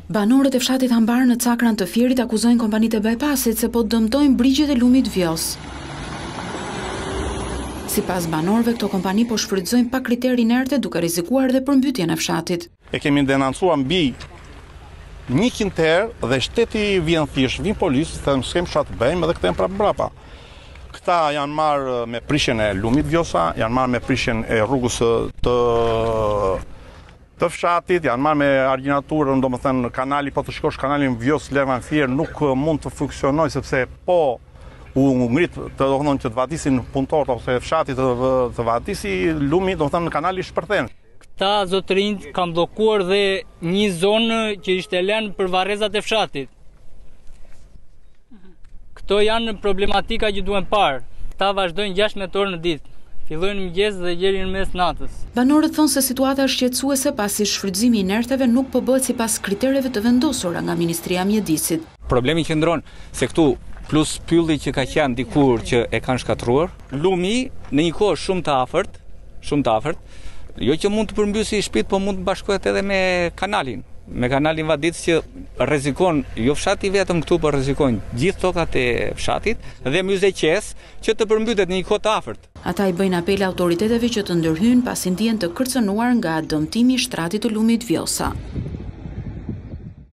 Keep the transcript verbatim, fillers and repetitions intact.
Banorët e fshatit Hambar në Cakran të Fierit akuzojnë kompanitë e bypassit se po dëmtojnë brigjet e lumit Vjos. Sipas banorëve, këto kompani po shfrytëzojnë pa kriter inerte duke rrezikuar edhe përmbytjen e fshatit. E kemi denoncuar mbi njëqind herë dhe shteti vjen thjesht, vjen policë, them s'kem çfarë të bëjmë edhe kthehem prapë mbrapa. Këta janë marrë me prishjen e lumit Vjosa, janë marrë me prishjen e rrugës të të fshatit, janë marrë me argjinaturën, domethënë kanali, po të shkosh kanalin Vjos Levan Fier nuk mund të funksionojë sepse po u ngrit të domethënë që të vadisin punëtorët ose fshati të, të vadisi lumi, domethënë kanali shpërthen. Këta zotërinj kanë bllokuar dhe një zonë që ishte lënë për varrezat e fshatit. Këto janë problematika që duhen parë. Këta vazhdojnë gjashtëdhjetë orë në ditë. Fillojnë mëngjes dhe gjerin mes natës. Banorët thonë se situata është shqetësuese pasi shfrytëzimi i inerteve nuk po bëhet sipas kritereve të vendosura nga Ministria e Mjedisit. Problemi qëndron se këtu plus pylli që ka qenë dikur që e kanë shkatruar, lumi në një kohë shumë të afërt, shumë të afërt, jo që mund të përmbysi shtëpitë, po mund të bashkohet edhe me kanalin. Me kanalin Vaditës që rrezikon jo fshati vetëm këtu, por rrezikon gjithë tokat e fshatit dhe Myzeqes që të përmbytet në një kohë të afërt. Ata i bëjnë apel autoriteteve që të ndërhyjnë pasi ndihen të kërcënuar nga dëmtimi i shtratit të lumit Vjosa.